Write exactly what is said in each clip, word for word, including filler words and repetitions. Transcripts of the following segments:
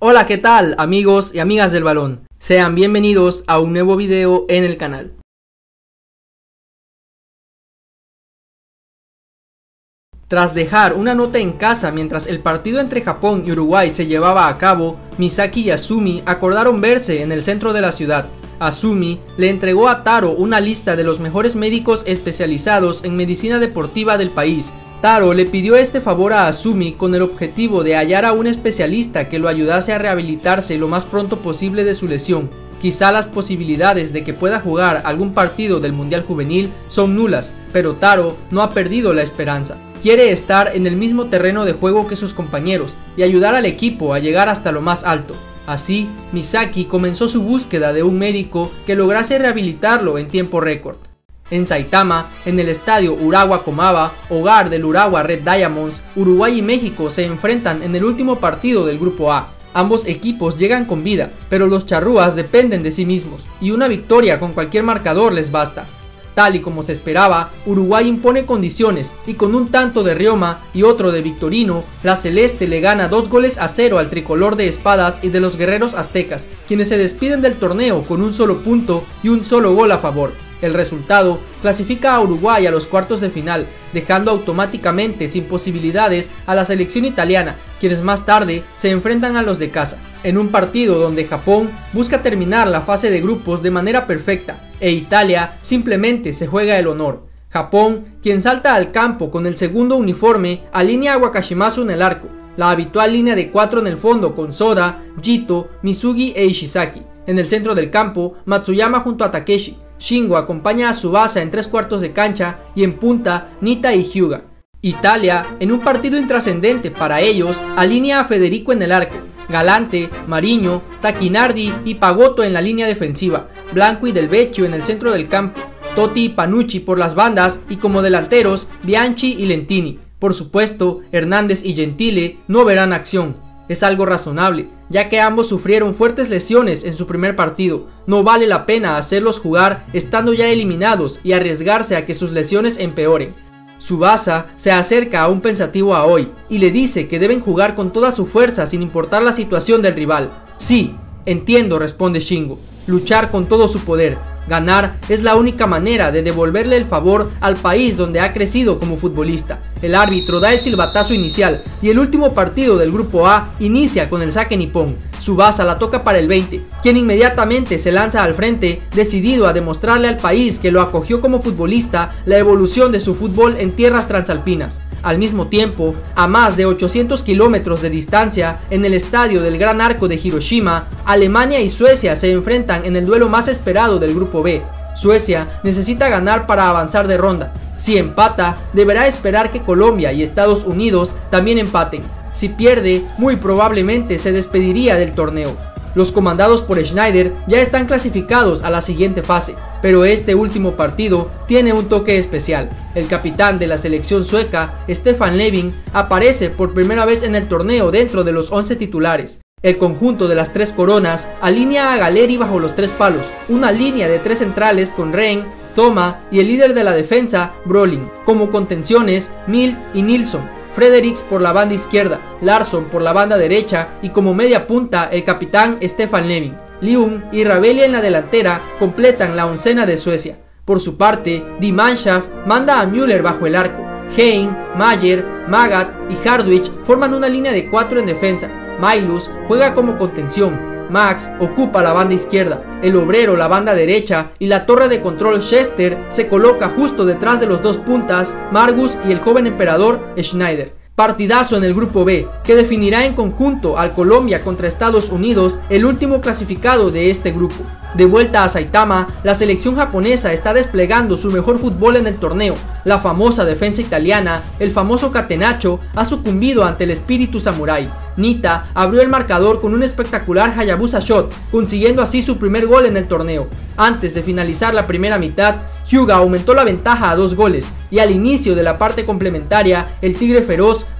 Hola, ¿qué tal amigos y amigas del balón? Sean bienvenidos a un nuevo video en el canal. Tras dejar una nota en casa mientras el partido entre Japón y Uruguay se llevaba a cabo, Misaki y Azumi acordaron verse en el centro de la ciudad. Azumi le entregó a Taro una lista de los mejores médicos especializados en medicina deportiva del país. Taro le pidió este favor a Azumi con el objetivo de hallar a un especialista que lo ayudase a rehabilitarse lo más pronto posible de su lesión. Quizá las posibilidades de que pueda jugar algún partido del Mundial Juvenil son nulas, pero Taro no ha perdido la esperanza. Quiere estar en el mismo terreno de juego que sus compañeros y ayudar al equipo a llegar hasta lo más alto. Así, Misaki comenzó su búsqueda de un médico que lograse rehabilitarlo en tiempo récord. En Saitama, en el estadio Urawa Komaba, hogar del Urawa Red Diamonds, Uruguay y México se enfrentan en el último partido del Grupo A. Ambos equipos llegan con vida, pero los charrúas dependen de sí mismos, y una victoria con cualquier marcador les basta. Tal y como se esperaba, Uruguay impone condiciones y con un tanto de Rioma y otro de Victorino, la Celeste le gana dos goles a cero al tricolor de espadas y de los guerreros aztecas, quienes se despiden del torneo con un solo punto y un solo gol a favor. El resultado clasifica a Uruguay a los cuartos de final, dejando automáticamente sin posibilidades a la selección italiana, quienes más tarde se enfrentan a los de casa, en un partido donde Japón busca terminar la fase de grupos de manera perfecta, e Italia simplemente se juega el honor. Japón, quien salta al campo con el segundo uniforme, alinea a Wakashimazu en el arco, la habitual línea de cuatro en el fondo con Soda, Jito, Mizugi e Ishizaki. En el centro del campo, Matsuyama junto a Takeshi. Shingo acompaña a Tsubasa en tres cuartos de cancha y en punta Nita y Hyuga. Italia, en un partido intrascendente para ellos, alinea a Federico en el arco, Galante, Mariño, Tacchinardi y Pagotto en la línea defensiva, Blanco y Del Vecchio en el centro del campo, Totti y Panucci por las bandas y como delanteros Bianchi y Lentini. Por supuesto, Hernández y Gentile no verán acción. Es algo razonable, ya que ambos sufrieron fuertes lesiones en su primer partido. No vale la pena hacerlos jugar estando ya eliminados y arriesgarse a que sus lesiones empeoren. Tsubasa se acerca a un pensativo Aoi y le dice que deben jugar con toda su fuerza sin importar la situación del rival. Sí, entiendo, responde Shingo, luchar con todo su poder. Ganar es la única manera de devolverle el favor al país donde ha crecido como futbolista. El árbitro da el silbatazo inicial y el último partido del Grupo A inicia con el saque nipón. Tsubasa la toca para el veinte, quien inmediatamente se lanza al frente, decidido a demostrarle al país que lo acogió como futbolista la evolución de su fútbol en tierras transalpinas. Al mismo tiempo, a más de ochocientos kilómetros de distancia, en el estadio del Gran Arco de Hiroshima, Alemania y Suecia se enfrentan en el duelo más esperado del Grupo B. Suecia necesita ganar para avanzar de ronda. Si empata, deberá esperar que Colombia y Estados Unidos también empaten. Si pierde, muy probablemente se despediría del torneo. Los comandados por Schneider ya están clasificados a la siguiente fase, pero este último partido tiene un toque especial. El capitán de la selección sueca, Stefan Levin, aparece por primera vez en el torneo dentro de los once titulares. El conjunto de las tres coronas alinea a Galeri bajo los tres palos, una línea de tres centrales con Ren, Toma y el líder de la defensa, Brolin. Como contenciones, Mild y Nilsson. Fredericks por la banda izquierda, Larsson por la banda derecha y como media punta el capitán Stefan Levin. Lium y Rabelia en la delantera completan la oncena de Suecia. Por su parte, Die Mannschaft manda a Müller bajo el arco. Hein, Mayer, Magath y Hardwich forman una línea de cuatro en defensa. Mailus juega como contención. Max ocupa la banda izquierda, el obrero la banda derecha y la torre de control Chester se coloca justo detrás de los dos puntas, Margus y el joven emperador Schneider. Partidazo en el Grupo B, que definirá en conjunto al Colombia contra Estados Unidos, el último clasificado de este grupo. De vuelta a Saitama, la selección japonesa está desplegando su mejor fútbol en el torneo. La famosa defensa italiana, el famoso catenaccio, ha sucumbido ante el espíritu samurái. Nita abrió el marcador con un espectacular Hayabusa Shot, consiguiendo así su primer gol en el torneo. Antes de finalizar la primera mitad, Hyuga aumentó la ventaja a dos goles y al inicio de la parte complementaria, el Tigre Feroz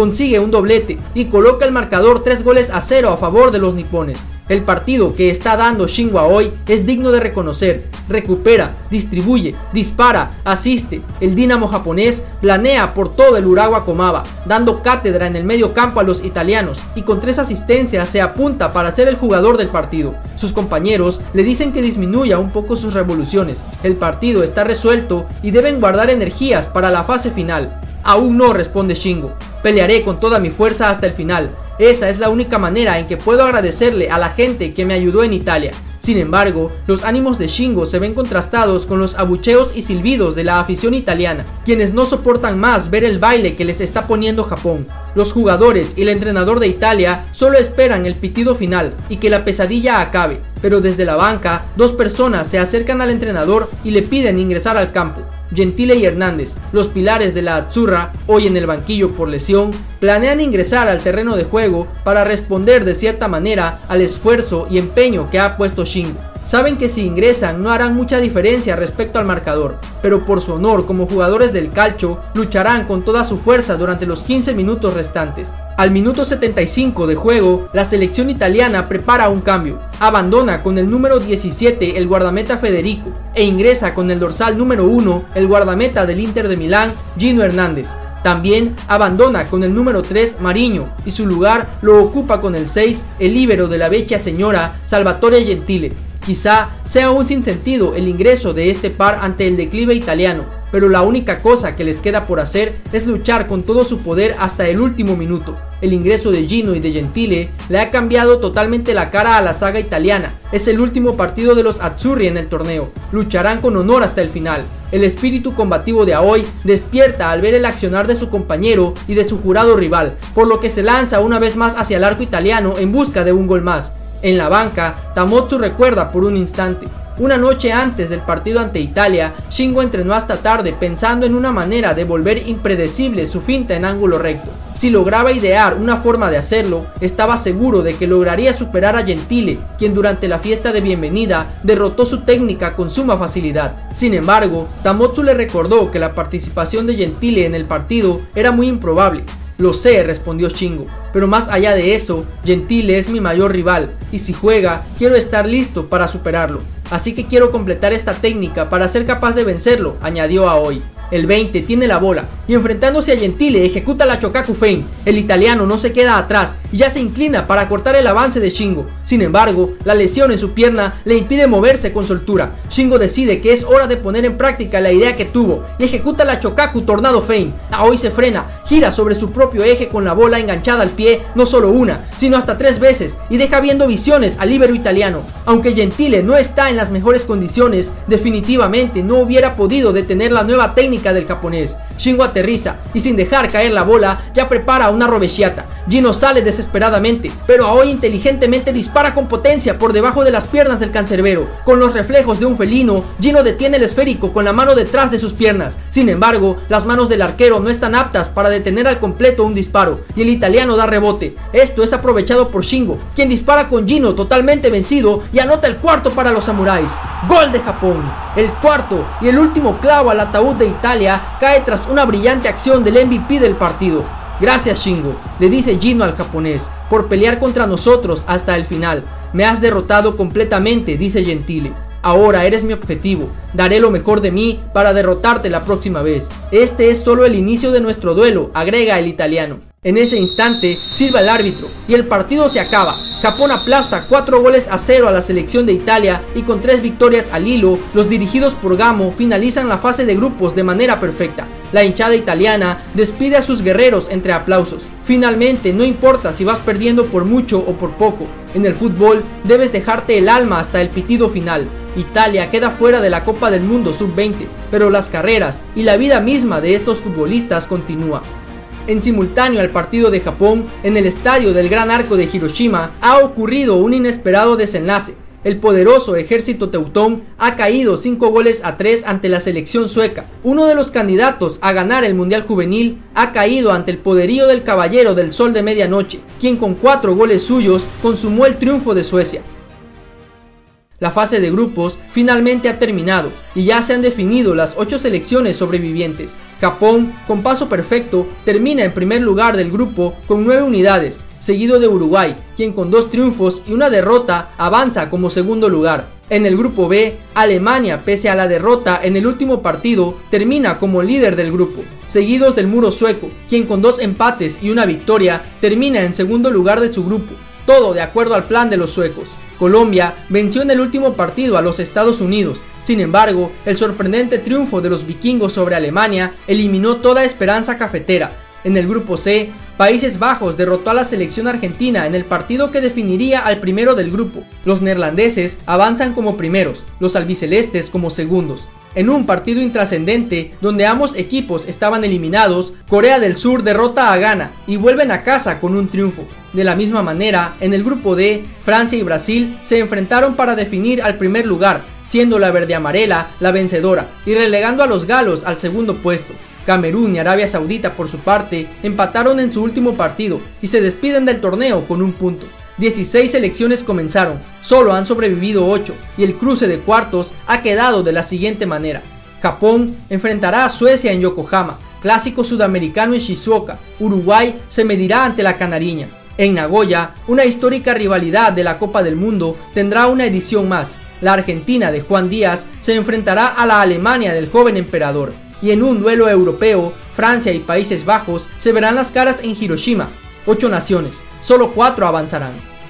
consigue un doblete y coloca el marcador tres goles a cero a favor de los nipones. El partido que está dando Shingo Aoi es digno de reconocer. Recupera, distribuye, dispara, asiste. El Dinamo japonés planea por todo el Urawa Komaba, dando cátedra en el medio campo a los italianos, y con tres asistencias se apunta para ser el jugador del partido. Sus compañeros le dicen que disminuya un poco sus revoluciones. El partido está resuelto y deben guardar energías para la fase final. Aún no, responde Shingo. Pelearé con toda mi fuerza hasta el final. Esa es la única manera en que puedo agradecerle a la gente que me ayudó en Italia. Sin embargo, los ánimos de Shingo se ven contrastados con los abucheos y silbidos de la afición italiana, quienes no soportan más ver el baile que les está poniendo Japón. Los jugadores y el entrenador de Italia solo esperan el pitido final y que la pesadilla acabe, pero desde la banca, dos personas se acercan al entrenador y le piden ingresar al campo. Gentile y Hernández, los pilares de la Azzurra, hoy en el banquillo por lesión, planean ingresar al terreno de juego para responder de cierta manera al esfuerzo y empeño que ha puesto Shingo. Saben que si ingresan no harán mucha diferencia respecto al marcador, pero por su honor como jugadores del calcio lucharán con toda su fuerza durante los quince minutos restantes. Al minuto setenta y cinco de juego, la selección italiana prepara un cambio. Abandona con el número diecisiete el guardameta Federico e ingresa con el dorsal número uno el guardameta del Inter de Milán, Gino Hernández. También abandona con el número tres Mariño y su lugar lo ocupa con el seis el líbero de la vecchia señora Salvatore Gentile. Quizá sea un sinsentido el ingreso de este par ante el declive italiano, pero la única cosa que les queda por hacer es luchar con todo su poder hasta el último minuto. El ingreso de Gino y de Gentile le ha cambiado totalmente la cara a la saga italiana. Es el último partido de los Azzurri en el torneo. Lucharán con honor hasta el final. El espíritu combativo de Aoi despierta al ver el accionar de su compañero y de su jurado rival, por lo que se lanza una vez más hacia el arco italiano en busca de un gol más. En la banca, Tamotsu recuerda por un instante. Una noche antes del partido ante Italia, Shingo entrenó hasta tarde pensando en una manera de volver impredecible su finta en ángulo recto. Si lograba idear una forma de hacerlo, estaba seguro de que lograría superar a Gentile, quien durante la fiesta de bienvenida derrotó su técnica con suma facilidad. Sin embargo, Tamotsu le recordó que la participación de Gentile en el partido era muy improbable. Lo sé, respondió Shingo, pero más allá de eso, Gentile es mi mayor rival, y si juega, quiero estar listo para superarlo. Así que quiero completar esta técnica para ser capaz de vencerlo, añadió Aoi. El veinte tiene la bola y enfrentándose a Gentile ejecuta la Chokaku Fein. El italiano no se queda atrás y ya se inclina para cortar el avance de Shingo. Sin embargo, la lesión en su pierna le impide moverse con soltura. Shingo decide que es hora de poner en práctica la idea que tuvo y ejecuta la Chokaku Tornado Fein. Aoi se frena, gira sobre su propio eje con la bola enganchada al pie no solo una, sino hasta tres veces y deja viendo visiones al líbero italiano. Aunque Gentile no está en las mejores condiciones, definitivamente no hubiera podido detener la nueva técnica del japonés. Shingo aterriza y sin dejar caer la bola ya prepara una rovesciata. Gino sale desesperadamente, pero Aoi inteligentemente dispara con potencia por debajo de las piernas del cancerbero. Con los reflejos de un felino, Gino detiene el esférico con la mano detrás de sus piernas. Sin embargo, las manos del arquero no están aptas para detener al completo un disparo y el italiano da rebote. Esto es aprovechado por Shingo, quien dispara con Gino totalmente vencido y anota el cuarto para los samuráis. ¡Gol de Japón! El cuarto y el último clavo al ataúd de Italia cae tras una brillante acción del M V P del partido. Gracias Shingo, le dice Gino al japonés, por pelear contra nosotros hasta el final. Me has derrotado completamente, dice Gentile. Ahora eres mi objetivo, daré lo mejor de mí para derrotarte la próxima vez. Este es solo el inicio de nuestro duelo, agrega el italiano. En ese instante silba el árbitro y el partido se acaba. Japón aplasta cuatro goles a cero a la selección de Italia y con tres victorias al hilo, los dirigidos por Gamo finalizan la fase de grupos de manera perfecta. La hinchada italiana despide a sus guerreros entre aplausos. Finalmente, no importa si vas perdiendo por mucho o por poco. En el fútbol debes dejarte el alma hasta el pitido final. Italia queda fuera de la Copa del Mundo sub veinte, pero las carreras y la vida misma de estos futbolistas continúa. En simultáneo al partido de Japón, en el estadio del Gran Arco de Hiroshima, ha ocurrido un inesperado desenlace. El poderoso ejército teutón ha caído cinco goles a tres ante la selección sueca. Uno de los candidatos a ganar el Mundial Juvenil ha caído ante el poderío del Caballero del Sol de Medianoche, quien con cuatro goles suyos consumó el triunfo de Suecia. La fase de grupos finalmente ha terminado y ya se han definido las ocho selecciones sobrevivientes. Japón, con paso perfecto, termina en primer lugar del grupo con nueve unidades, seguido de Uruguay, quien con dos triunfos y una derrota avanza como segundo lugar. En el grupo B, Alemania, pese a la derrota en el último partido, termina como líder del grupo, seguidos del muro sueco, quien con dos empates y una victoria termina en segundo lugar de su grupo, todo de acuerdo al plan de los suecos. Colombia venció en el último partido a los Estados Unidos. Sin embargo, el sorprendente triunfo de los vikingos sobre Alemania eliminó toda esperanza cafetera. En el grupo C, Países Bajos derrotó a la selección argentina en el partido que definiría al primero del grupo. Los neerlandeses avanzan como primeros, los albicelestes como segundos. En un partido intrascendente donde ambos equipos estaban eliminados, Corea del Sur derrota a Ghana y vuelven a casa con un triunfo. De la misma manera, en el grupo D, Francia y Brasil se enfrentaron para definir al primer lugar, siendo la verde-amarela la vencedora y relegando a los galos al segundo puesto. Camerún y Arabia Saudita, por su parte, empataron en su último partido y se despiden del torneo con un punto. dieciséis selecciones comenzaron, solo han sobrevivido ocho y el cruce de cuartos ha quedado de la siguiente manera. Japón enfrentará a Suecia en Yokohama, clásico sudamericano en Shizuoka. Uruguay se medirá ante la Canariña. En Nagoya, una histórica rivalidad de la Copa del Mundo tendrá una edición más. La Argentina de Juan Díaz se enfrentará a la Alemania del joven emperador. Y en un duelo europeo, Francia y Países Bajos se verán las caras en Hiroshima. Ocho naciones, solo cuatro avanzarán.